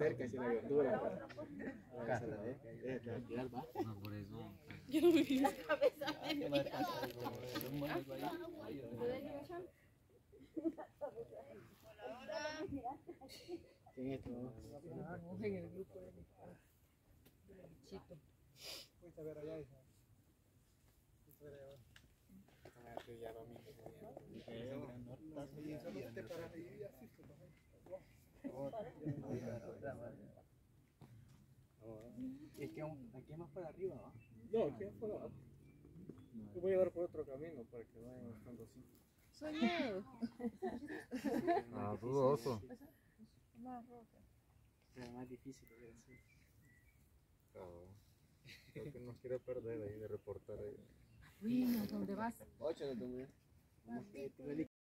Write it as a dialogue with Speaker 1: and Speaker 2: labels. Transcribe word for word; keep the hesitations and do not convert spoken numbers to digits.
Speaker 1: cerca si la aventura. Para que se la dé. Déjate de tirar, va.
Speaker 2: No, por eso.
Speaker 3: Yo no me vi.
Speaker 1: ¿Quién es tu?
Speaker 3: En el grupo de mi Chito.
Speaker 4: Fuiste a ver allá, hija. Fuiste a ver allá.
Speaker 1: Ah, tú ya lo mismo.
Speaker 4: Y solo te paras ahí y así se pasa.
Speaker 1: ¿Y aquí, aquí más para arriba, no?
Speaker 4: No, aquí afuera. Yo voy a dar por otro camino para que vayan estando así.
Speaker 3: Soñé.
Speaker 2: Ah, dudoso.
Speaker 3: Más roja.
Speaker 1: Es más difícil que así.
Speaker 2: Creo que no quiere perder ahí de reportar ahí.
Speaker 3: Bueno, ¿dónde vas?
Speaker 1: Ocho de tu